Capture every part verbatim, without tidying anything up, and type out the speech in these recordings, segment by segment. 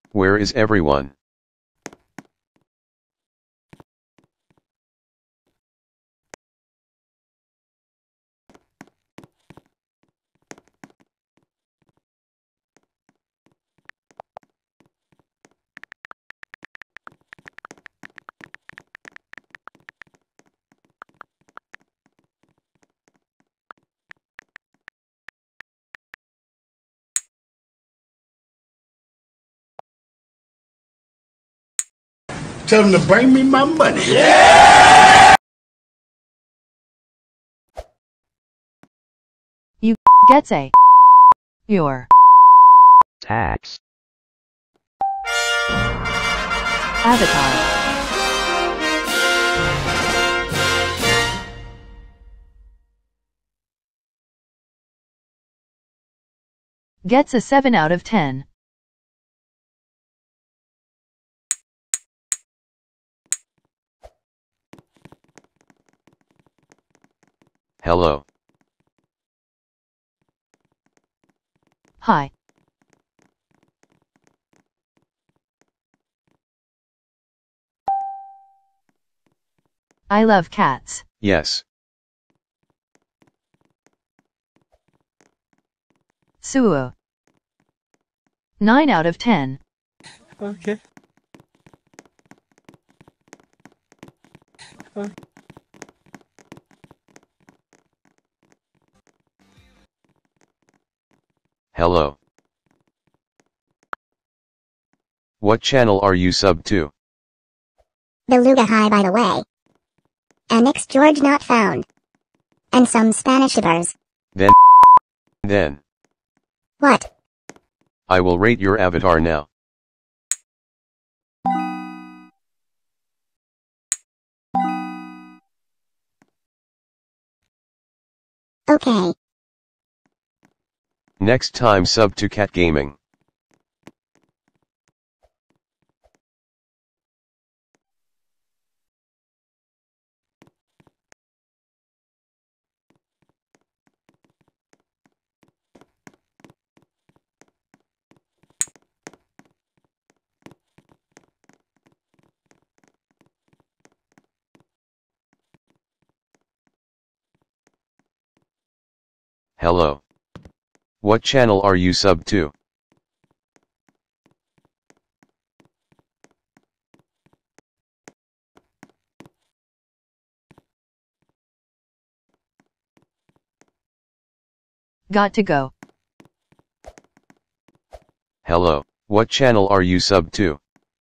Where is everyone? Tell them to bring me my money. Yeah! You gets a your tax avatar gets a seven out of ten. Hello. Hi. I love cats. Yes. Suo. nine out of ten. Okay. Okay. Hello. What channel are you sub to? Beluga High, by the way. Annex George not found. And some Spanishibers. Then. Then. What? I will rate your avatar now. Okay. Next time sub to Cat Gaming. Hello. What channel are you sub to? Got to go. Hello. What channel are you sub to?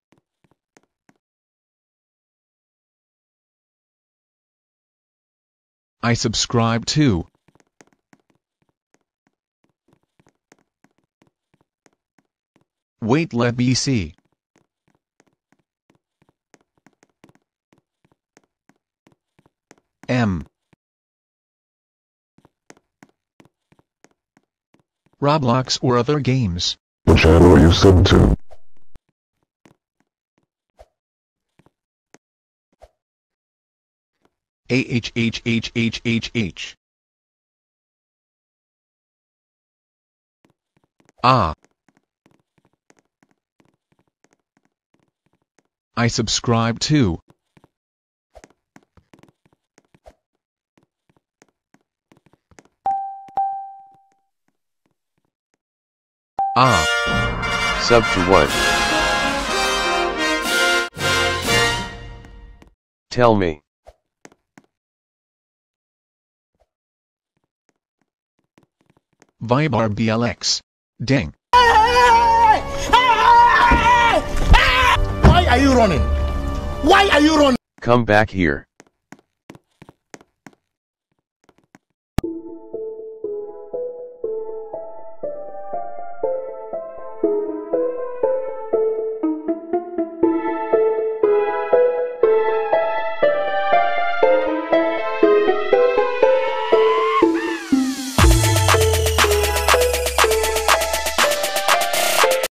I subscribe to. Wait, let me see. M. Roblox or other games. What channel are you sub to? A H H H H H H. Ah. I subscribe to. Ah. Sub to what? Tell me. Vibar B L X. Ding. Why are you running? Why are you running? Come back here.